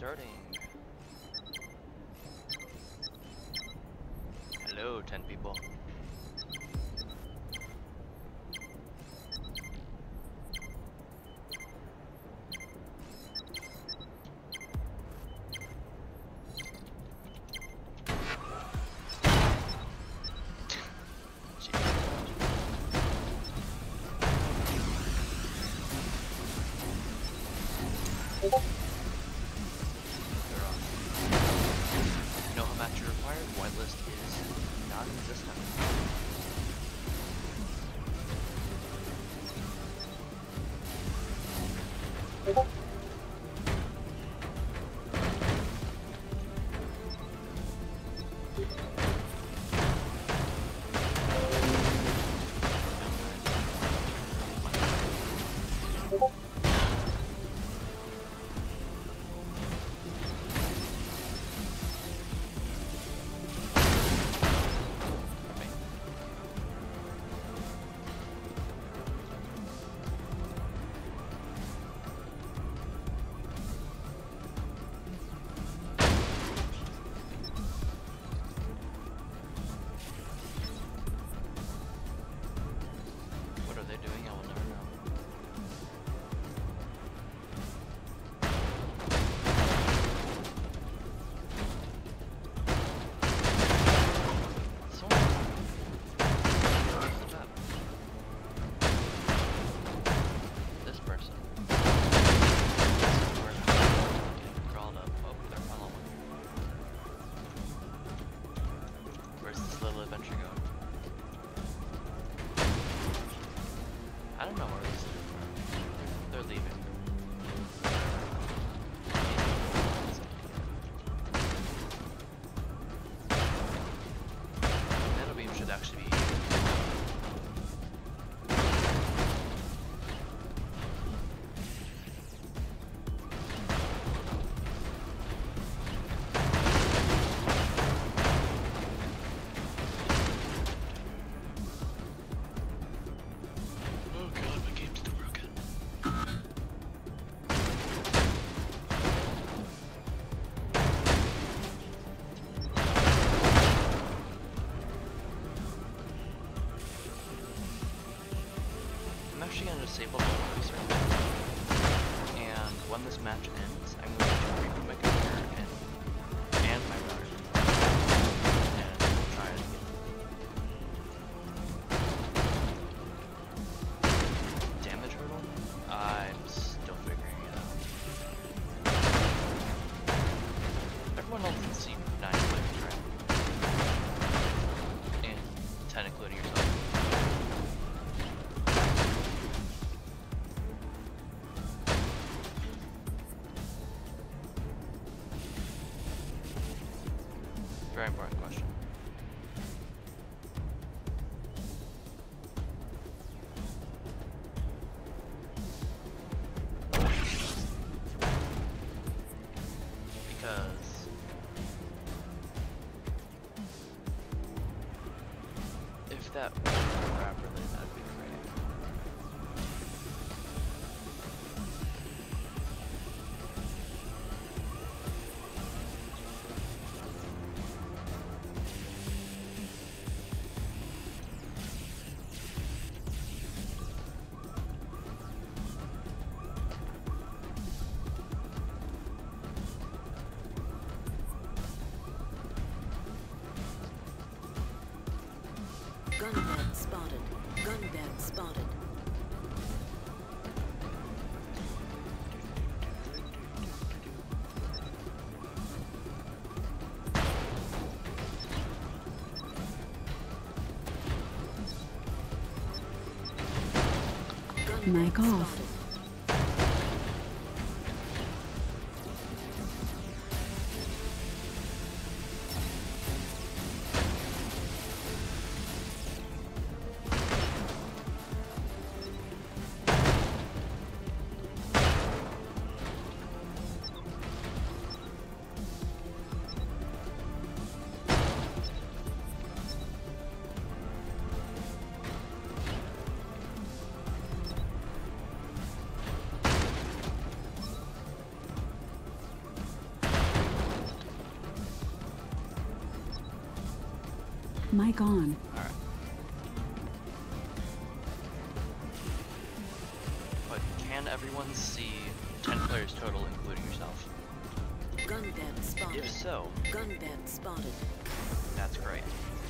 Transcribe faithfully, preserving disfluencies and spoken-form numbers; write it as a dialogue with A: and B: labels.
A: Starting. Hello, ten people. No home action required. Whitelist is non-existent. I don't know where this is. They're leaving. Nano beam should actually be. I'm actually going to disable the research, and when this match ends, I'm going to reboot my computer and, and my router, and we'll try it again. Damage hurdle? I'm still figuring it out. Everyone else can see nine players, right? And ten including yourself. Very important question. Because if that worked properly, that'd be great.
B: Gunman spotted. Gunman spotted.
C: Mic off. Mic on.
A: Alright. But can everyone see ten players total, including yourself?
B: Gun bed spotted.
A: If so,
B: Gun bed spotted.
A: that's great.